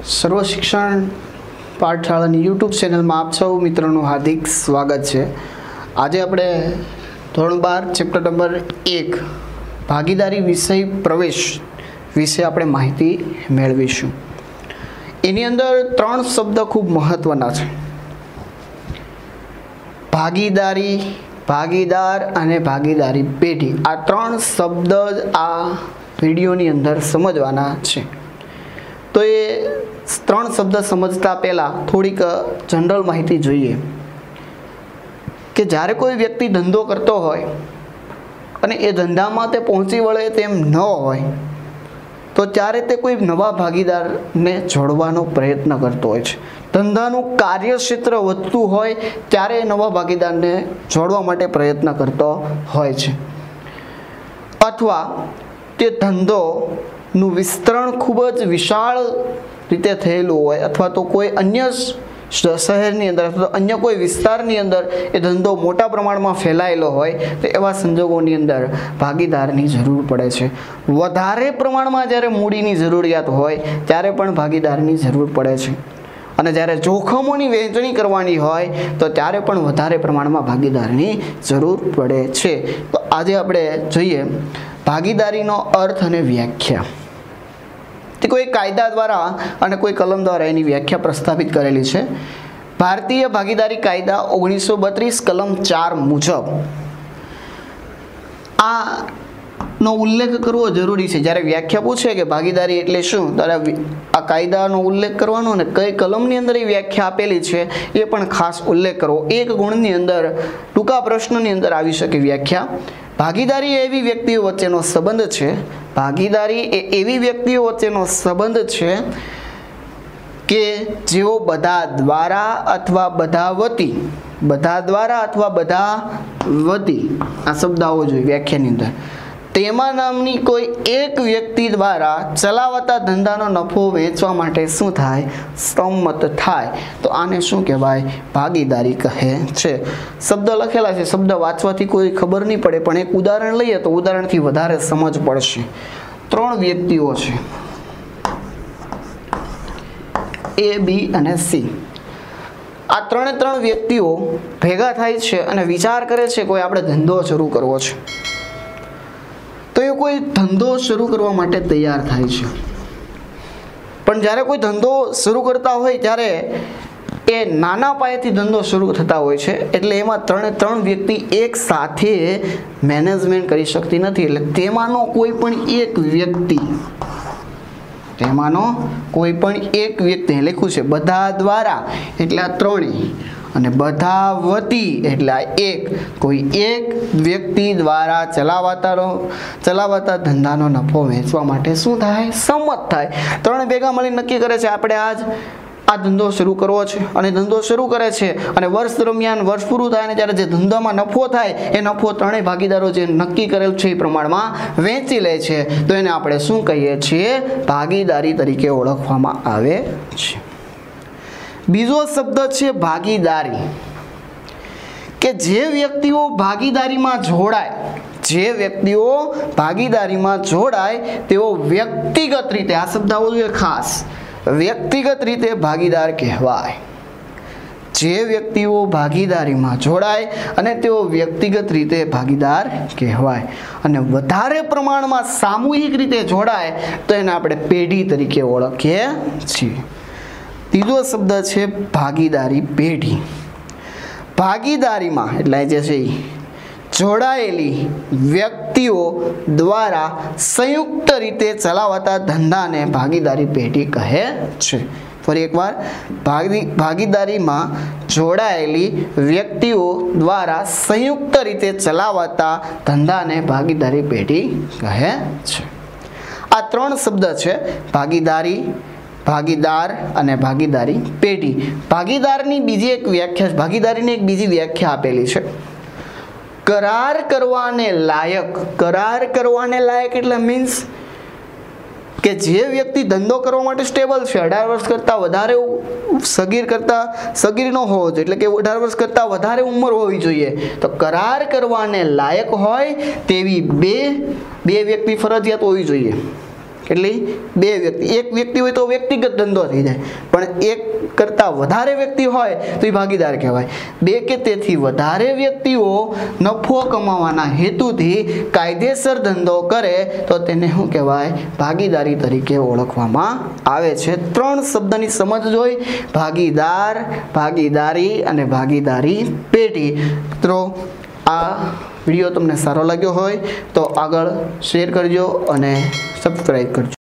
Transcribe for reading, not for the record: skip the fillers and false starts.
સર્વ શિક્ષણ પાઠશાળાની યુટ્યુબ ચેનલમાં આપ સૌ મિત્રોનું હાર્દિક સ્વાગત છે। આજે આપણે ધોરણ 12 ચેપ્ટર નંબર 1 ભાગીદારી વિષય પ્રવેશ વિશે આપણે માહિતી મેળવીશું। એની અંદર ત્રણ શબ્દ ખૂબ મહત્વના છે: ભાગીદારી, ભાગીદાર અને ભાગીદારી પેઢી। આ ત્રણ શબ્દ આ વિડીયોની અંદર સમજવાના છે। તો એ ત્રણ શબ્દ સમજતા પહેલાં થોડીક જનરલ માહિતી જોઈએ કે જ્યારે કોઈ વ્યક્તિ ધંધો કરતો હોય અને એ ધંધામાં તે પહોંચી વળે તેમ ન હોય તો ત્યારે તે કોઈ નવા ભાગીદારને જોડવાનો પ્રયત્ન કરતો હોય છે। ધંધાનું કાર્યક્ષેત્ર વધતું હોય ત્યારે નવા ભાગીદારને જોડવા માટે પ્રયત્ન કરતો હોય છે, અથવા તે ધંધોનું વિસ્તરણ ખૂબ જ વિશાળ રીતે થયેલું હોય અથવા તો કોઈ અન્ય શહેરની અંદર અથવા તો અન્ય કોઈ વિસ્તારની અંદર એ ધંધો મોટા પ્રમાણમાં ફેલાયેલો હોય તો એવા સંજોગોની અંદર ભાગીદારની જરૂર પડે છે। વધારે પ્રમાણમાં જ્યારે મૂડીની જરૂરિયાત હોય ત્યારે પણ ભાગીદારની જરૂર પડે છે, અને જ્યારે જોખમોની વહેંચણી કરવાની હોય તો ત્યારે પણ વધારે પ્રમાણમાં ભાગીદારની જરૂર પડે છે। તો આજે આપણે જોઈએ ભાગીદારીનો અર્થ અને વ્યાખ્યા। તે કોઈ કાયદા દ્વારા અને કોઈ કલમ દ્વારા એની વ્યાખ્યા પ્રસ્થાપિત કરેલી છે। ભારતીય ભાગીદારી કાયદા 1932 કલમ 4 મુજબ આનો ઉલ્લેખ કરવો જરૂરી છે। જ્યારે વ્યાખ્યા પૂછે કે ભાગીદારી એટલે શું, ત્યારે આ કાયદાનો ઉલ્લેખ કરવાનો અને કઈ કલમની અંદર એ વ્યાખ્યા આપેલી છે એ પણ ખાસ ઉલ્લેખ કરવો। એક ગુણની અંદર ટૂંકા પ્રશ્નની અંદર આવી શકે વ્યાખ્યા। ભાગીદારી એવી વ્યક્તિઓ વચ્ચેનો સંબંધ છે ભાગીદારી એ એવી વ્યક્તિઓ વચ્ચેનો સંબંધ છે કે જેઓ બધા દ્વારા અથવા બધા વતી આ શબ્દ આવો જોઈએ વ્યાખ્યાની અંદર, તેમાં નામની કોઈ એક વ્યક્તિ દ્વારા ચલાવતા ધંધાનો નફો વેચવા માટે શું થાય, સંમત થાય, તો આને શું કહેવાય, ભાગીદારી કહે છે। શબ્દ લખેલા છે, શબ્દ વાંચવાથી કોઈ ખબર નહીં પડે, પણ એક ઉદાહરણ લઈએ તો ઉદાહરણથી વધારે સમજ પડશે। ત્રણ વ્યક્તિઓ છે, A, B અને C। આ ત્રણ વ્યક્તિઓ ભેગા થાય છે અને વિચાર કરે છે કોઈ આપણે ધંધો શરૂ કરવો છે, તો એ કોઈ ધંધો શરૂ કરવા માટે તૈયાર થાય છે। પણ જ્યારે કોઈ ધંધો શરૂ કરતા હોય ત્યારે એ નાના પાયેથી ધંધો શરૂ થતા હોય છે, એટલે એમાં ત્રણ વ્યક્તિ એક સાથે મેનેજમેન્ટ કરી શકતી નથી। એટલે તેમાંનો કોઈ પણ એક વ્યક્તિ લખ્યું છે બધા દ્વારા એટલે આ ત્રણેય, અને બધા વતી એટલે આ એક, કોઈ એક વ્યક્તિ દ્વારા ચલાવતા ધંધાનો નફો વેચવા માટે શું થાય, સંમત થાય। ત્રણે ભેગા મળી નક્કી કરે છે આપણે આ ધંધો શરૂ કરવો છે, અને ધંધો શરૂ કરે છે, અને વર્ષ દરમિયાન વર્ષ પૂરું થાય અને ત્યારે જે ધંધામાં નફો થાય એ નફો ત્રણેય ભાગીદારો જે નક્કી કરેલ છે એ પ્રમાણમાં વેચી લે છે, તો એને આપણે શું કહીએ છીએ, ભાગીદારી તરીકે ઓળખવામાં આવે છે। બીજો શબ્દ છે ભાગીદારી, કે જે વ્યક્તિઓ ભાગીદારીમાં જોડાય તેઓ વ્યક્તિગત રીતે, આ શબ્દ આવો જોઈએ ખાસ, વ્યક્તિગત રીતે ભાગીદાર કહેવાય। જે વ્યક્તિઓ ભાગીદારીમાં જોડાય અને તેઓ વ્યક્તિગત રીતે ભાગીદાર કહેવાય, અને વધારે પ્રમાણમાં સામૂહિક રીતે જોડાય તો એને આપણે પેઢી તરીકે ઓળખીએ છીએ। ત્રીજો શબ્દ છે ભાગીદારી પેઢી। ભાગીદારીમાં એટલે જે છે જોડાયેલી વ્યક્તિઓ દ્વારા સંયુક્ત રીતે ચલાવતા ધંધાને ભાગીદારી પેઢી કહે છે। ફરી એકવાર, ભાગીદારીમાં જોડાયેલી વ્યક્તિઓ દ્વારા સંયુક્ત રીતે ચલાવતા ધંધાને ભાગીદારી પેઢી કહે છે। આ ત્રણ શબ્દ છે ભાગીદારી, ભાગીદાર અને ભાગીદારી પેઢી। ભાગીદારની બીજી વ્યાખ્યા આપેલી છે, કરાર કરવાને લાયક એટલે મીન્સ કે જે વ્યક્તિ ધંધો કરવા માટે સ્ટેબલ છે, 18 વર્ષ કરતાં વધારે સગીર ન હોવો જોઈએ, એટલે કે 18 વર્ષ કરતાં વધારે ઉંમર હોવી જોઈએ, તો કરાર કરવાને લાયક હોય તેવી બે વ્યક્તિ ફરજિયાત હોવી જોઈએ। કેટલી? 2 વ્યક્તિ. એક વ્યક્તિ હોય તો વ્યક્તિગત ધંધો થઈ જાય, પણ એક કરતાં વધારે વ્યક્તિ હોય તો એ ભાગીદાર કહેવાય. 2 કે તેથી વધારે વ્યક્તિઓ નફો કમાવાના હેતુથી કાયદેસર ધંધો કરે તો તેને શું કહેવાય? ભાગીદારી તરીકે ઓળખવામાં આવે છે. 3 શબ્દની સમજ જોઈ: ભાગીદાર, ભાગીદારી અને ભાગીદારી પેઢી. મિત્રો, આ વિડીયો તમને સારો લાગ્યો હોય તો આગળ શેર કરજો અને સબસ્ક્રાઈબ કરજો.